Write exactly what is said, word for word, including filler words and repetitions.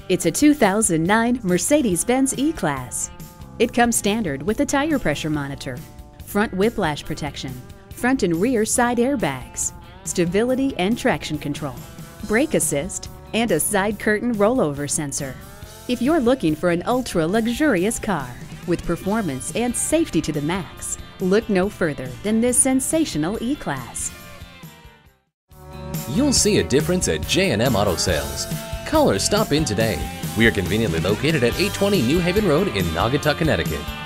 It's a two thousand nine Mercedes-Benz E-Class. It comes standard with a tire pressure monitor, front whiplash protection, front and rear side airbags, stability and traction control, brake assist, and a side curtain rollover sensor. If you're looking for an ultra-luxurious car with performance and safety to the max, look no further than this sensational E-Class. You'll see a difference at J M Auto Sales. Call or stop in today. We are conveniently located at eight twenty New Haven Road in Naugatuck, Connecticut.